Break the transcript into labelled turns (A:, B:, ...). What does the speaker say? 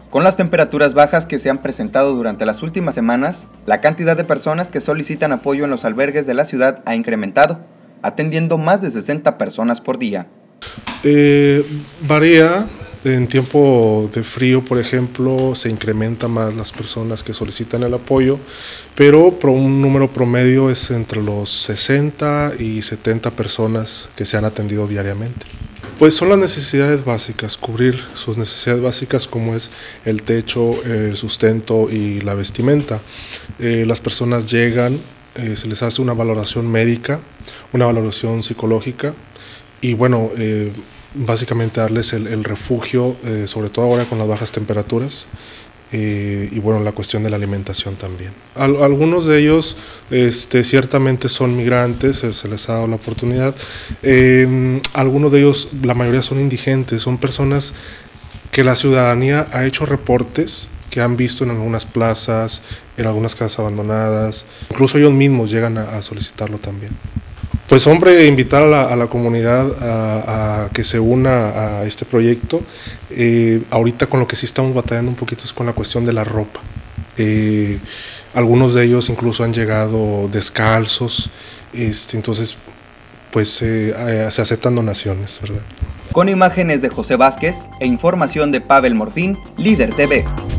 A: Con las temperaturas bajas que se han presentado durante las últimas semanas, la cantidad de personas que solicitan apoyo en los albergues de la ciudad ha incrementado, atendiendo más de 60 personas por día.
B: Varía. En tiempo de frío, por ejemplo, se incrementa más las personas que solicitan el apoyo, pero un número promedio es entre los 60 y 70 personas que se han atendido diariamente. Pues son las necesidades básicas, cubrir sus necesidades básicas como es el techo, el sustento y la vestimenta. Las personas llegan, se les hace una valoración médica, una valoración psicológica y bueno, básicamente darles el refugio, sobre todo ahora con las bajas temperaturas, y bueno, la cuestión de la alimentación también. Algunos de ellos ciertamente son migrantes, se les ha dado la oportunidad. Algunos de ellos, la mayoría son indigentes, son personas que la ciudadanía ha hecho reportes que han visto en algunas plazas, en algunas casas abandonadas, incluso ellos mismos llegan a solicitarlo también. Pues hombre, invitar a la comunidad a que se una a este proyecto. Ahorita con lo que sí estamos batallando un poquito es con la cuestión de la ropa. Algunos de ellos incluso han llegado descalzos, entonces pues se aceptan donaciones, ¿verdad?
A: Con imágenes de José Vázquez e información de Pavel Morfín, Líder TV.